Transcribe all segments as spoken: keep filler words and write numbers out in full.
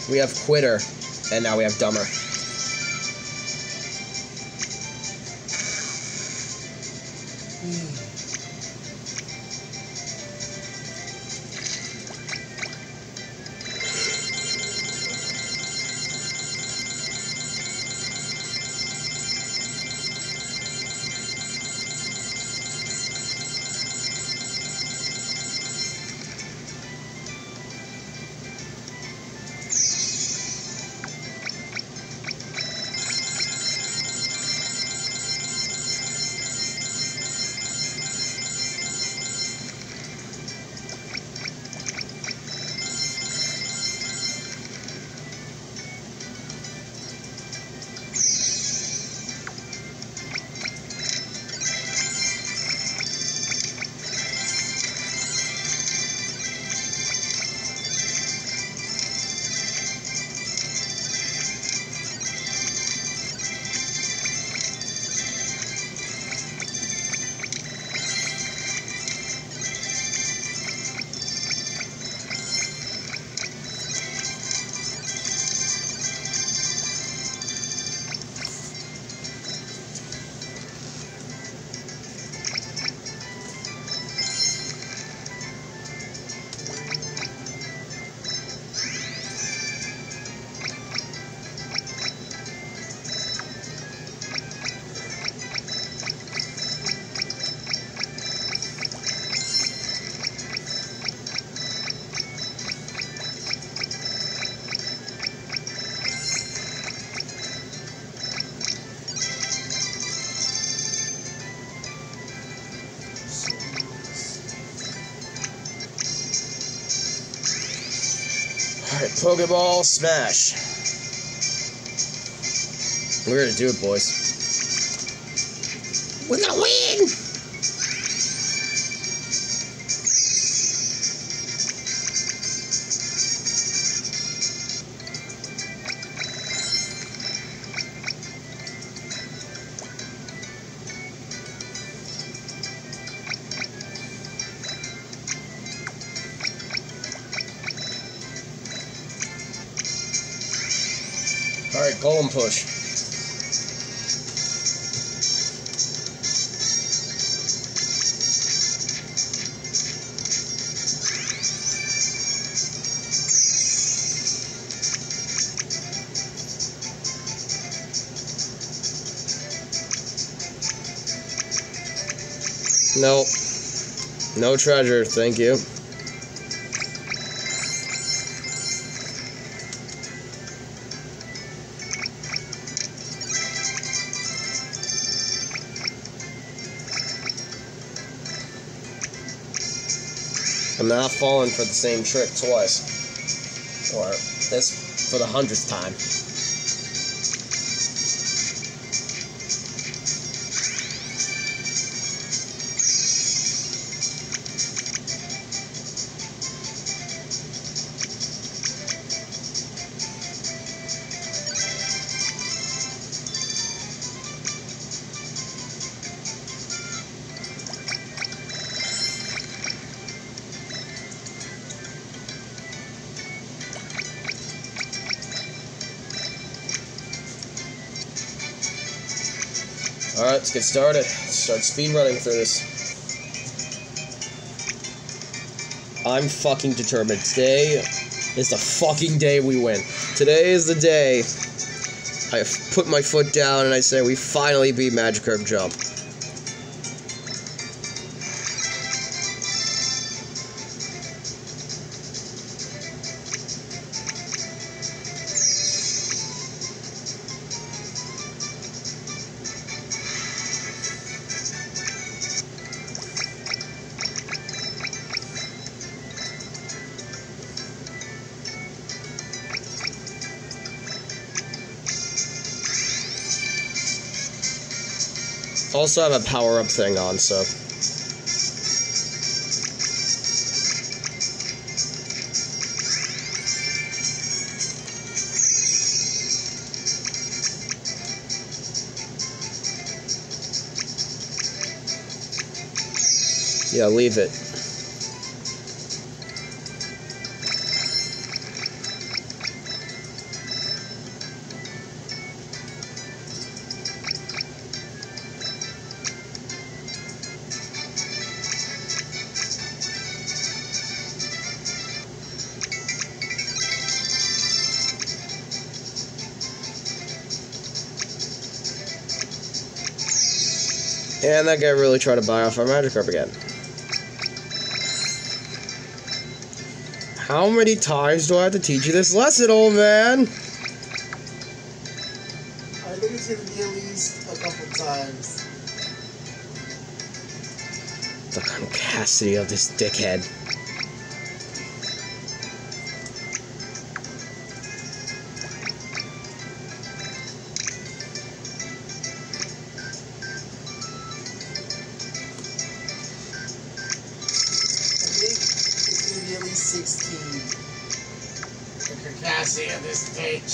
We have Quitter, and now we have Dumber. Alright, Pokeball Smash. We're gonna do it, boys. We're gonna win! Alright, Golem Push. No. No treasure, thank you. I'm not falling for the same trick twice. Or this for the hundredth time. Alright, let's get started. Let's start speed running through this. I'm fucking determined. Today is the fucking day we win. Today is the day I put my foot down and I say we finally beat Magikarp Jump. Also have a power-up thing on, so... yeah, leave it. And that guy really tried to buy off our Magikarp again. How many times do I have to teach you this lesson, old man? I think it's gonna be at least a couple times. The concavity of this dickhead. sixteen. The capacity of this bitch.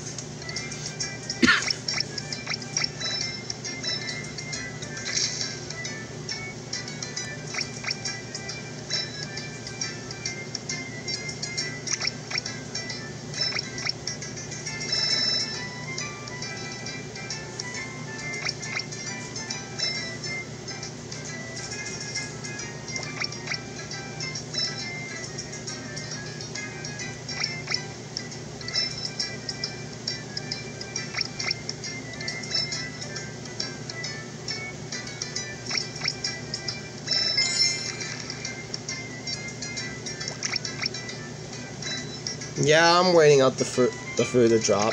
Yeah, I'm waiting out the fruit, the food to drop.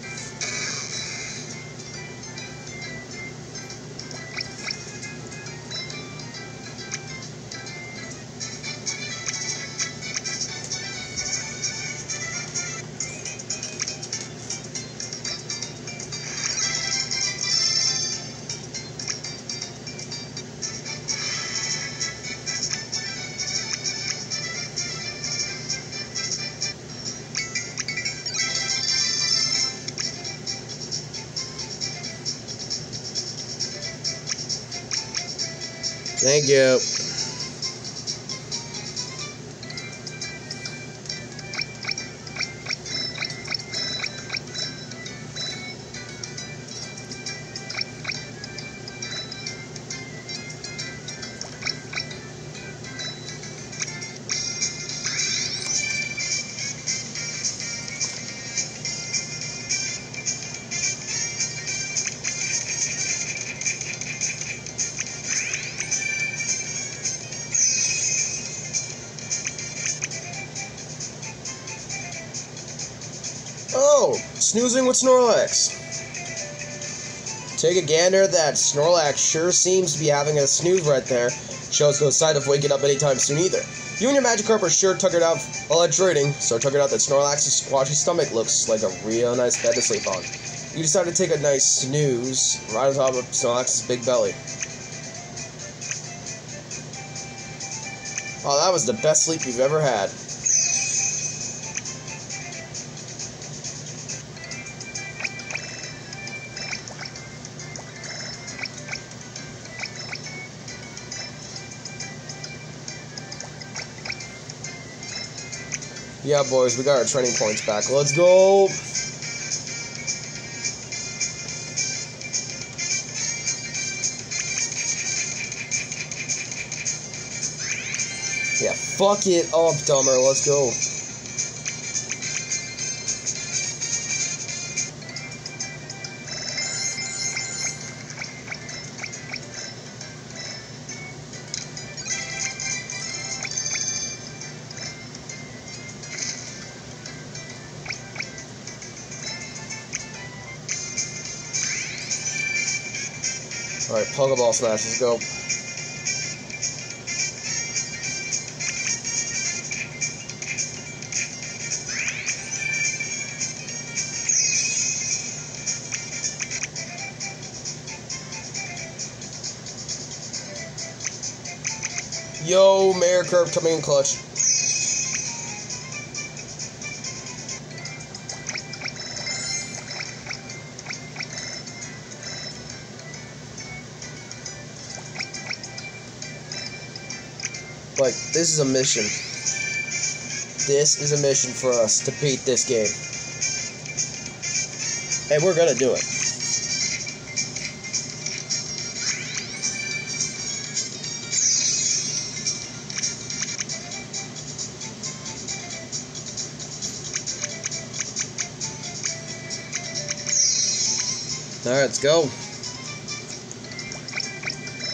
Thank you. Oh, snoozing with Snorlax. Take a gander, that Snorlax sure seems to be having a snooze right there. Shows no sign of waking up anytime soon either. You and your Magikarp are sure tuckered out while hydrating, so tuckered out that Snorlax's squashy stomach looks like a real nice bed to sleep on. You decide to take a nice snooze right on top of Snorlax's big belly. Oh, that was the best sleep you've ever had. Yeah, boys, we got our training points back. Let's go! Yeah, fuck it up, dumber. Let's go. Alright, Pokeball Smash, let's go. Yo, Mayor Curve coming in clutch. Like, this is a mission. This is a mission for us to beat this game. And we're gonna do it. Alright, let's go.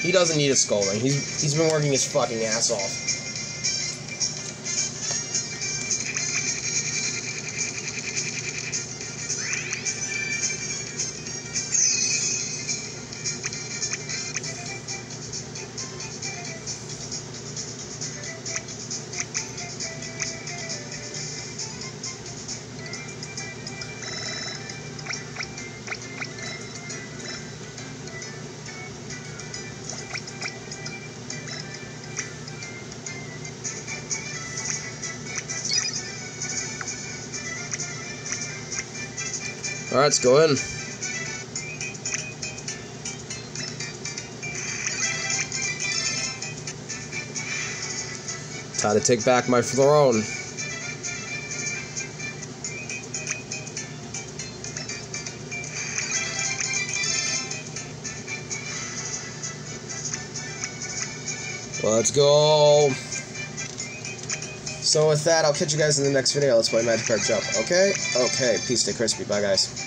He doesn't need a scolding. He's he's been working his fucking ass off. Alright, let's go in. Time to take back my throne. Let's go. So with that, I'll catch you guys in the next video. Let's play Magikarp Jump. Okay? Okay. Peace, stay crispy. Bye, guys.